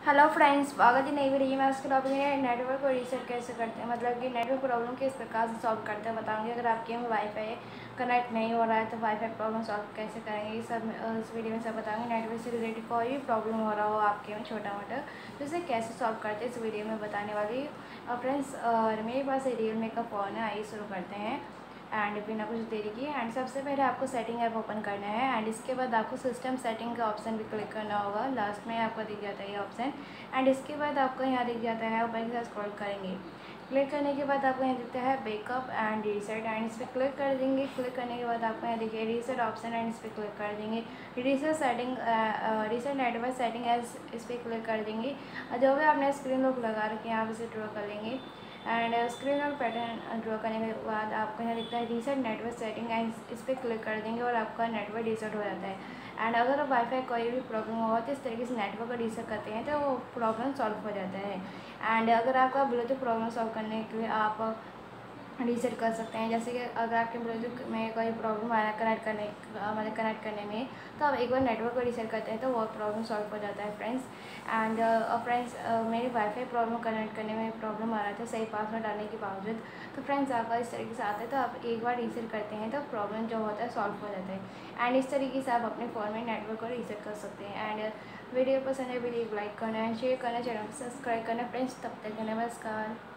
Hello friends, स्वागत है नई वीडियो में। आज के टॉपिक है नेटवर्क को रीसेट कैसे करते हैं, मतलब कि नेटवर्क प्रॉब्लम किस प्रकार से सॉल्व करते हैं बताऊंगी। अगर आपके में वाईफाई कनेक्ट नहीं हो रहा है तो वाईफाई प्रॉब्लम सॉल्व कैसे करेंगे, ये सब इस वीडियो में सब बताऊंगी। नेटवर्क से रिलेटेड कोई भी प्रॉब्लम हो रहा हो आपके में छोटा मोटा, तो इसे कैसे सॉल्व करते हैं इस वीडियो में बताने वाली। और फ्रेंड्स, मेरे पास रियलमी का फ़ोन है, आइए शुरू करते हैं। एंड बिना कुछ देरी किए एंड सबसे पहले आपको सेटिंग ऐप ओपन करना है एंड इसके बाद आपको सिस्टम सेटिंग का ऑप्शन भी क्लिक करना होगा। लास्ट में आपको दिख जाता है ये ऑप्शन एंड इसके बाद आपको यहाँ दिख जाता है, ऊपर की साइड स्क्रॉल करेंगे। क्लिक करने के बाद आपको यहाँ दिखता है बैकअप एंड रीसेट एंड इस पर क्लिक कर देंगे। क्लिक करने के बाद आपको यहाँ देखिए रीसेट ऑप्शन एंड इस पर क्लिक कर देंगे। Reset setting reset network setting as इस पर क्लिक कर देंगे। जो भी आपने स्क्रीन लॉक लगा रखे हैं आप इसे ड्रॉ कर लेंगे एंड स्क्रीन और पैटर्न ड्रॉ करने के बाद आपको यहाँ दिखता है रीसेट नेटवर्क सेटिंग एंड इस पर क्लिक कर देंगे और आपका नेटवर्क रीसेट हो जाता है। एंड अगर वाईफाई कोई भी प्रॉब्लम हो तो इस तरीके से नेटवर्क को रीसेट करते हैं तो वो प्रॉब्लम सॉल्व हो जाता है। एंड अगर आपका ब्लूटूथ प्रॉब्लम सॉल्व करने के लिए आप रीसेट कर सकते हैं, जैसे कि अगर आपके ब्लूटूथ में कोई प्रॉब्लम आया कनेक्ट करने में, तो आप एक बार नेटवर्क को रीसेट करते हैं तो वो प्रॉब्लम सॉल्व हो जाता है फ्रेंड्स। एंड फ्रेंड्स, मेरी वाईफाई प्रॉब्लम कनेक्ट करने में प्रॉब्लम आ रहा था सही पासवर्ड डालने के बावजूद। तो फ्रेंड्स, आपका इस तरीके से आता है तो आप एक बार रीसेट करते हैं तो प्रॉब्लम जो होता है सॉल्व हो जाता है। एंड इस तरीके से आप अपने फ़ोन में नेटवर्क को रीसेट कर सकते हैं। एंड वीडियो पसंद है वीडियो को लाइक करना है, शेयर करना, चैनल को सब्सक्राइब करना फ्रेंड्स। तब तक के नमस्कार।